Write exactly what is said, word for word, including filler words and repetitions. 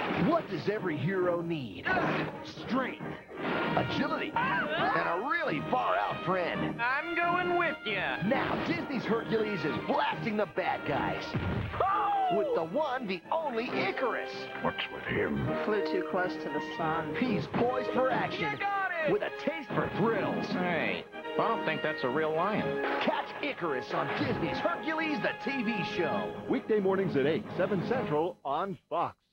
What does every hero need? Strength, agility, and a really far-out friend. I'm going with you. Now, Disney's Hercules is blasting the bad guys. With the one, the only Icarus. What's with him? Flew too close to the sun. He's poised for action. You got it! With a taste for thrills. Hey, I don't think that's a real lion. Catch Icarus on Disney's Hercules, the T V show. Weekday mornings at eight, seven Central on Fox.